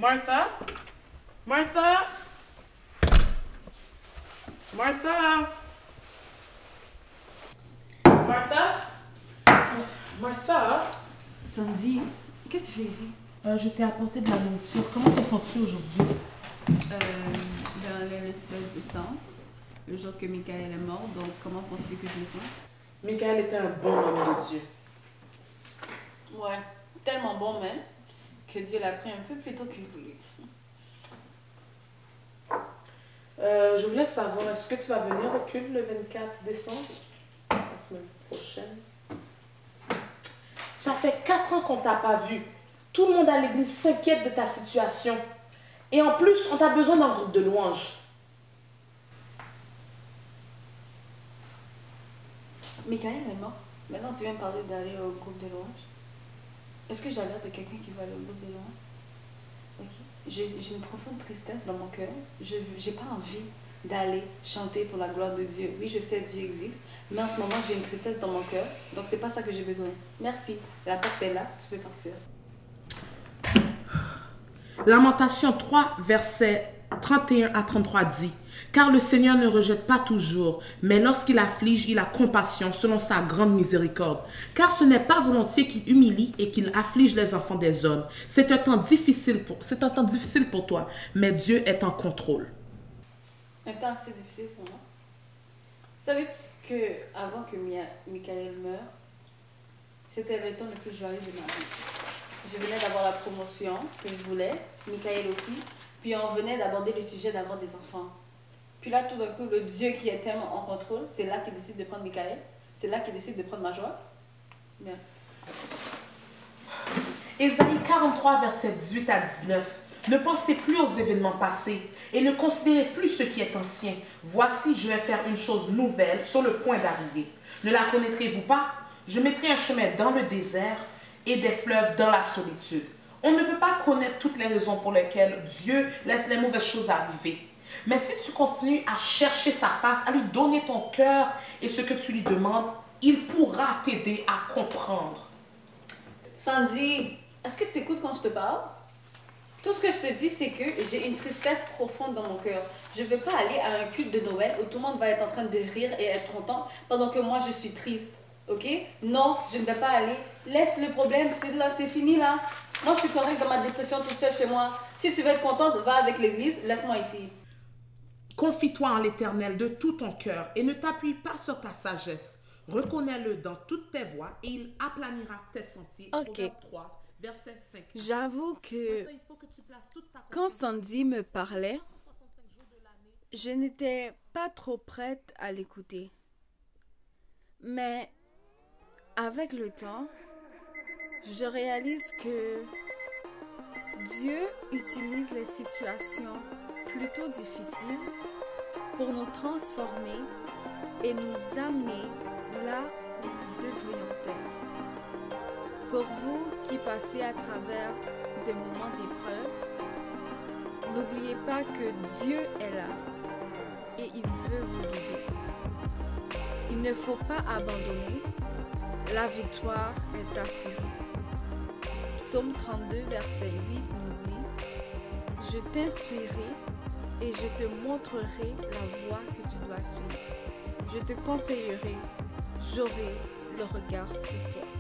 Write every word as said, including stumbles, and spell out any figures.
Martha? Martha? Martha? Martha? Martha? Sandy, qu'est-ce que tu fais ici? Euh, je t'ai apporté de la nourriture. Comment te sens-tu aujourd'hui? Euh, ben, là, le seize décembre, le jour que Michael est mort, donc comment penses-tu que je me sens? Michael était un bon homme de Dieu. Ouais, tellement bon même, que Dieu l'a pris un peu plus tôt qu'il voulait. Euh, je voulais savoir, est-ce que tu vas venir au culte le vingt-quatre décembre? La semaine prochaine. Ça fait quatre ans qu'on t'a pas vu. Tout le monde à l'église s'inquiète de ta situation. Et en plus, on t'a besoin d'un groupe de louanges. Michael est mort. Maintenant, tu viens me parler d'aller au groupe de louanges. Est-ce que j'ai l'air de quelqu'un qui va aller au groupe de louanges? Ok. J'ai j'ai une profonde tristesse dans mon cœur. Je n'ai pas envie d'aller chanter pour la gloire de Dieu. Oui, je sais, Dieu existe. Mais en ce moment, j'ai une tristesse dans mon cœur. Donc, c'est pas ça que j'ai besoin. Merci. La porte est là. Tu peux partir. Lamentation trois, versets trente et un à trente-trois dit: Car le Seigneur ne rejette pas toujours, mais lorsqu'il afflige, il a compassion selon sa grande miséricorde. Car ce n'est pas volontiers qu'il humilie et qu'il afflige les enfants des hommes. C'est un temps difficile pour, c'est un temps difficile pour toi, mais Dieu est en contrôle. Un temps assez difficile pour moi. Savais-tu que avant que Mia, Michael meure, c'était le temps le plus joyeux de ma vie. Je venais d'avoir la promotion que je voulais, Michael aussi, puis on venait d'aborder le sujet d'avoir des enfants. Puis là, tout d'un coup, le Dieu qui est tellement en contrôle, c'est là qu'il décide de prendre Michael, c'est là qu'il décide de prendre ma joie. Bien. Ésaïe quarante-trois, versets dix-huit à dix-neuf. Ne pensez plus aux événements passés et ne considérez plus ce qui est ancien. Voici, je vais faire une chose nouvelle sur le point d'arriver. Ne la connaîtrez-vous pas? Je mettrai un chemin dans le désert et des fleuves dans la solitude. On ne peut pas connaître toutes les raisons pour lesquelles Dieu laisse les mauvaises choses arriver. Mais si tu continues à chercher sa face, à lui donner ton cœur et ce que tu lui demandes, il pourra t'aider à comprendre. Sandy, est-ce que tu écoutes quand je te parle? Tout ce que je te dis, c'est que j'ai une tristesse profonde dans mon cœur. Je ne veux pas aller à un culte de Noël où tout le monde va être en train de rire et être content pendant que moi, je suis triste. Ok? Non, je ne vais pas aller. Laisse le problème, c'est là, c'est fini là. Moi, je suis correcte dans ma dépression toute seule chez moi. Si tu veux être contente, va avec l'église, laisse-moi ici. Confie-toi en l'Éternel de tout ton cœur et ne t'appuie pas sur ta sagesse. Reconnais-le dans toutes tes voies et il aplanira tes sentiers. Ok. trois, verset cinq. J'avoue que quand Sandy me parlait, je n'étais pas trop prête à l'écouter. Mais avec le temps, je réalise que Dieu utilise les situations plutôt difficiles pour nous transformer et nous amener là où nous devrions être. Pour vous qui passez à travers des moments d'épreuve, n'oubliez pas que Dieu est là et il veut vous guider. Il ne faut pas abandonner, la victoire est assurée. Psaume trente-deux, verset huit nous dit: Je t'instruirai et je te montrerai la voie que tu dois suivre. Je te conseillerai, j'aurai le regard sur toi.